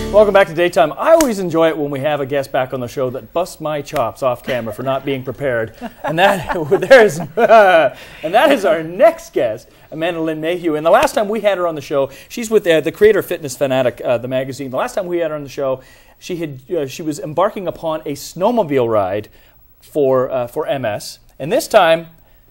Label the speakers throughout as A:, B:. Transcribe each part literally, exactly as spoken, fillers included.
A: Welcome back to Daytime. I always enjoy it when we have a guest back on the show that busts my chops off camera for not being prepared. And that, there's, uh, and that is our next guest, Amanda Lynn Mayhew. And the last time we had her on the show, she's with uh, the Creator Fitness Fanatic, uh, the magazine. The last time we had her on the show, she had uh, she was embarking upon a snowmobile ride for uh, for M S. And this time,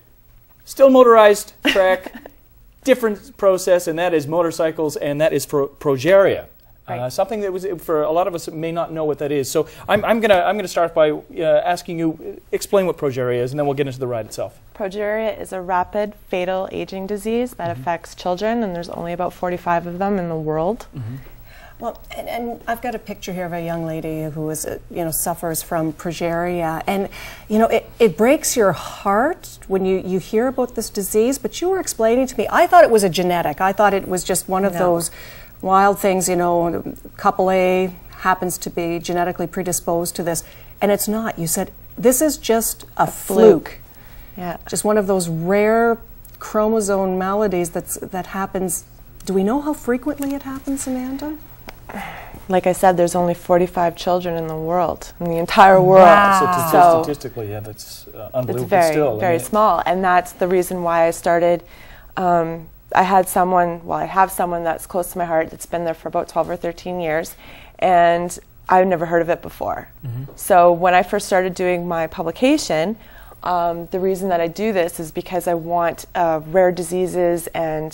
A: still motorized track, different process, and that is motorcycles, and that is Pro Progeria. Right. Uh, something that was, for a lot of us, that may not know what that is. So I'm, I'm gonna I'm gonna start by uh, asking you, explain what Progeria is, and then we'll get into the ride itself.
B: Progeria is a rapid, fatal aging disease that mm-hmm. affects children, and there's only about forty-five of them in the world. Mm-hmm.
C: Well, and, and I've got a picture here of a young lady who is, uh, you know, suffers from progeria, and you know, it, it breaks your heart when you you hear about this disease. But you were explaining to me, I thought it was a genetic. I thought it was just one of no. those wild things, you know, couple A happens to be genetically predisposed to this, and it's not. You said this is just a, a fluke. fluke.
B: Yeah.
C: Just one of those rare chromosome maladies that's that happens. Do we know how frequently it happens, Amanda?
B: Like I said, there's only forty-five children in the world, in the entire world.
C: Wow.
B: So
A: statistically, yeah, that's uh, unbelievable.
B: It's very,
A: still,
B: very
A: I mean,
B: small, and that's the reason why I started. Um, I had someone, well, I have someone that's close to my heart that's been there for about twelve or thirteen years, and I've never heard of it before. Mm-hmm. So when I first started doing my publication, um, the reason that I do this is because I want uh, rare diseases, and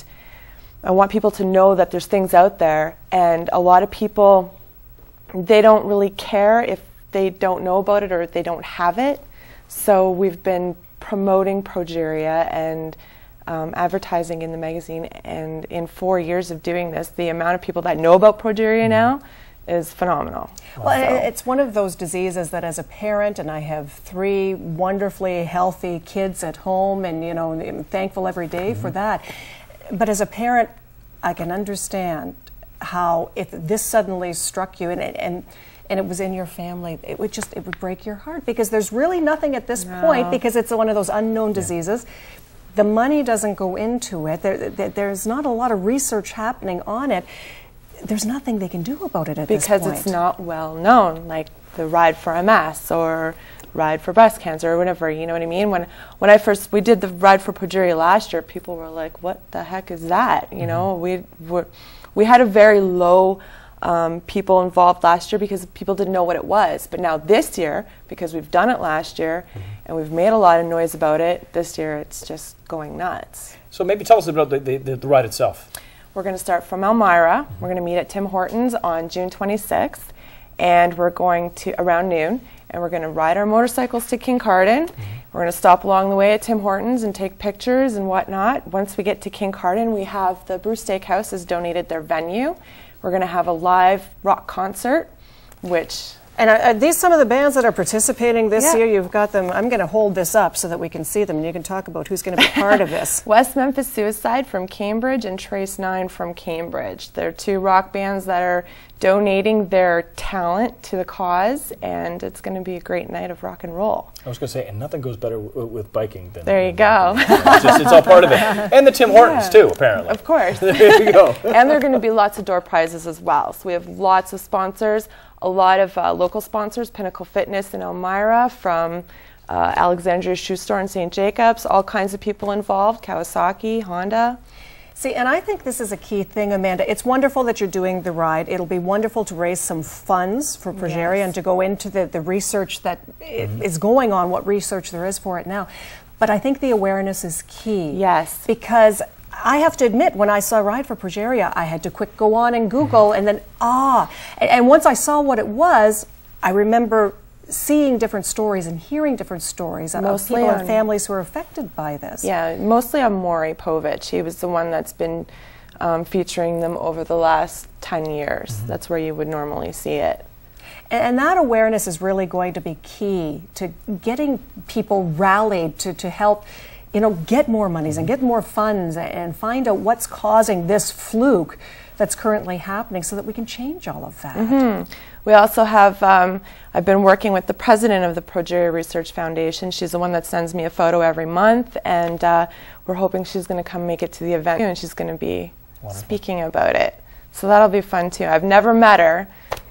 B: I want people to know that there's things out there, and a lot of people, they don't really care if they don't know about it or if they don't have it. So we've been promoting Progeria and Um, advertising in the magazine, and in four years of doing this, the amount of people that know about Progeria now is phenomenal.
C: Well,
B: so.
C: It's one of those diseases that, as a parent, and I have three wonderfully healthy kids at home, and you know, I'm thankful every day mm-hmm. for that. But as a parent, I can understand how if this suddenly struck you, and and and it was in your family, it would just it would break your heart, because there's really nothing at this
B: no.
C: point, because it's one of those unknown
A: yeah.
C: diseases. The money doesn't go into it. There, there, there's not a lot of research happening on it. There's nothing they can do about it at
B: because
C: this point.
B: Because it's not well known, like the Ride for M S or Ride for breast cancer or whatever, you know what I mean? When when I first, we did the Ride for Progeria last year, people were like, what the heck is that? You mm-hmm. know, we were, we had a very low Um, people involved last year because people didn't know what it was. But now this year, because we've done it last year mm-hmm. and we've made a lot of noise about it, this year it's just going nuts.
A: So maybe tell us about the, the, the ride itself.
B: We're going to start from Elmira. Mm-hmm. We're going to meet at Tim Hortons on June twenty-sixth, and we're going to, around noon, and we're going to ride our motorcycles to Kincardine. Mm-hmm. We're going to stop along the way at Tim Hortons and take pictures and whatnot. Once we get to Kincardine, we have the Bruce Steakhouse has donated their venue. We're going to have a live rock concert, which...
C: And are, are these some of the bands that are participating this
B: yeah.
C: year? You've got them. I'm going to hold this up so that we can see them, and you can talk about who's going to be part of this.
B: West Memphis Suicide from Cambridge and Trace Nine from Cambridge. They're two rock bands that are donating their talent to the cause, and it's going to be a great night of rock and roll.
A: I was going to say, and nothing goes better w with biking than...
B: There you
A: than
B: go.
A: It's, just, it's all part of it. And the Tim Hortons,
B: yeah.
A: too, apparently.
B: Of course.
A: There you go.
B: And there are going to be lots of door prizes as well. So we have lots of sponsors, a lot of uh, local sponsors, Pinnacle Fitness in Elmira, from uh, Alexandria Shoe Store in Saint Jacobs, all kinds of people involved, Kawasaki, Honda.
C: See, and I think this is a key thing, Amanda. It's wonderful that you're doing the ride. It'll be wonderful to raise some funds for Progeria yes. and to go into the, the research that mm-hmm. is going on, what research there is for it now. But I think the awareness is key.
B: Yes.
C: Because I have to admit, when I saw Ride for Progeria, I had to quick go on and Google, mm-hmm. and then, ah. And, and once I saw what it was, I remember seeing different stories and hearing different stories of people and families who are affected by this.
B: Yeah, mostly on Maury Povich. He was the one that's been um, featuring them over the last ten years. Mm-hmm. That's where you would normally see it.
C: And, and that awareness is really going to be key to getting people rallied to, to help, you know, get more monies and get more funds and find out what's causing this fluke that's currently happening so that we can change all of that.
B: Mm-hmm. We also have, um, I've been working with the president of the Progeria Research Foundation. She's the one that sends me a photo every month, and uh, we're hoping she's going to come make it to the event, and she's going to be Wonderful. speaking about it. So that'll be fun too. I've never met her,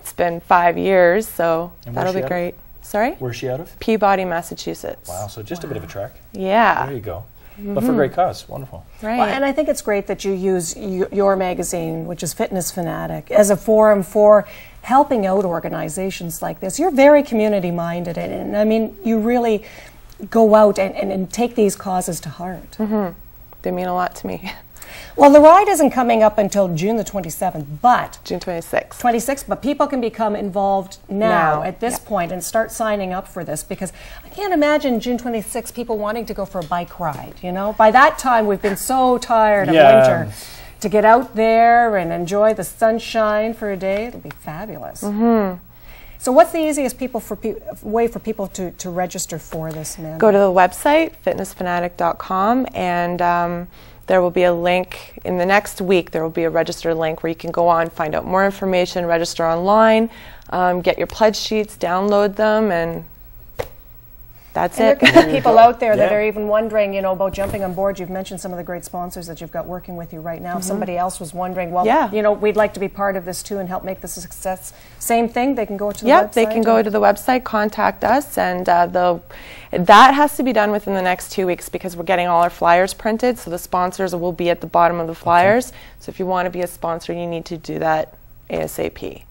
B: it's been five years, so
A: And
B: that'll
A: where's she
B: be
A: out of?
B: great. Sorry?
A: Where's she out of?
B: Peabody, Massachusetts.
A: Wow, so just a bit of a trek.
B: Yeah.
A: There you go. But for a great cause. Wonderful.
B: Right.
C: Well, and I think it's great that you use y your magazine, which is Fitness Fanatic, as a forum for helping out organizations like this. You're very community-minded, and, and I mean, you really go out and, and, and take these causes to heart.
B: Mm-hmm. They mean a lot to me.
C: Well, the ride isn't coming up until June the twenty-seventh, but
B: June twenty-sixth.
C: twenty-sixth, but people can become involved now,
B: Now.
C: at this
B: Yeah.
C: point and start signing up for this, because I can't imagine June twenty-sixth people wanting to go for a bike ride, you know? By that time, we've been so tired of
A: Yeah.
C: winter. To get out there and enjoy the sunshine for a day, it'll be fabulous.
B: Mm-hmm.
C: So what's the easiest people for pe way for people to, to register for this, man?
B: Go to the website, fitness fanatic dot com, and um, there will be a link in the next week. There will be a register link where you can go on, find out more information, register online, um, get your pledge sheets, download them, and that's
C: And
B: it.
C: there could be people out there that
A: Yeah.
C: are even wondering, you know, about jumping on board. You've mentioned some of the great sponsors that you've got working with you right now. If somebody else was wondering, well,
B: Yeah.
C: you know, we'd like to be part of this too and help make this a success. Same thing, they can go to the
B: Yep,
C: website?
B: they can go to the website, contact us, and uh, the that has to be done within the next two weeks because we're getting all our flyers printed, so the sponsors will be at the bottom of the flyers. So if you want to be a sponsor, you need to do that ASAP.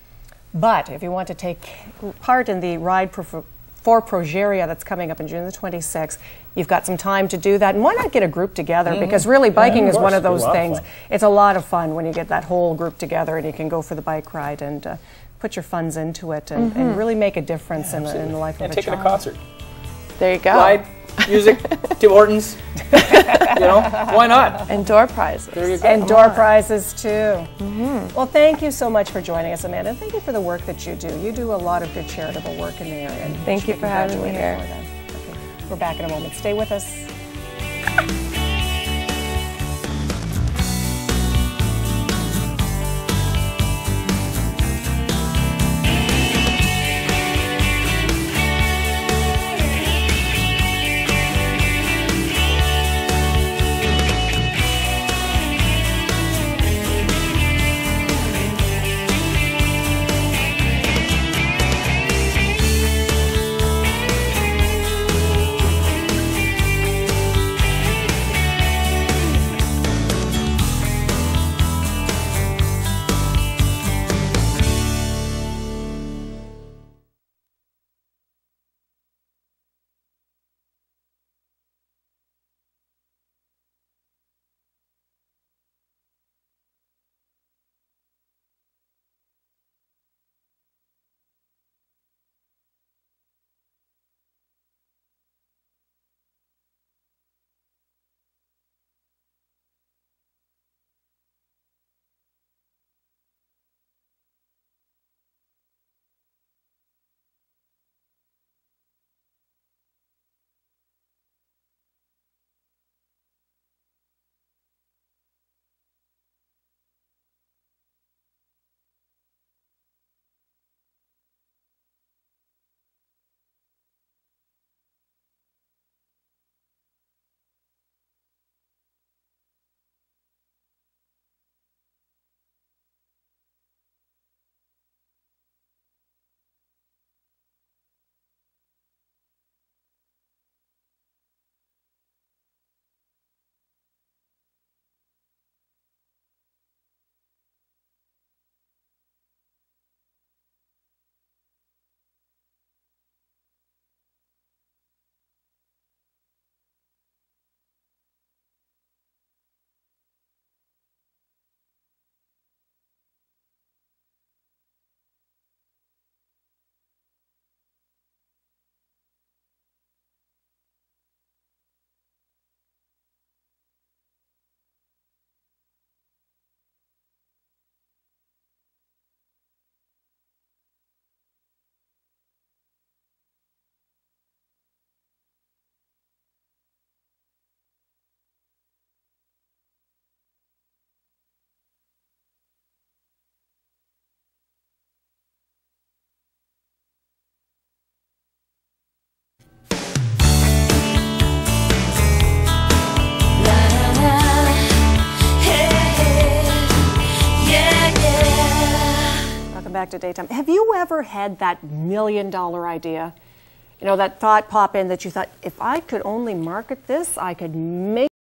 C: But if you want to take part in the ride for, for Progeria that's coming up in June the twenty-sixth, you've got some time to do that. And why not get a group together?
A: Mm-hmm.
C: Because really, biking
A: Yeah, of
C: is one
A: course.
C: of those
A: It'll be a lot of
C: things.
A: fun.
C: It's a lot of fun when you get that whole group together and you can go for the bike ride and uh, put your funds into it and,
B: Mm-hmm.
C: and really make a difference
A: Yeah,
C: in, the, in the life
A: and
C: of a
A: take it to
C: child.
A: concert.
B: There you go.
A: Ride, music, Tim Hortons. You know, why not?
B: And door prizes.
A: There you go.
C: And door prizes too.
B: Mm-hmm.
C: Well, thank you so much for joining us, Amanda. And thank you for the work that you do. You do a lot of good charitable work in the area. And
B: Thank
C: should
B: you
C: be
B: for having me
C: congratulated
B: here.
C: for that. Okay. We're back in a moment. Stay with us. back to daytime. Have you ever had that million dollar idea? You know, that thought pop in that you thought, if I could only market this, I could make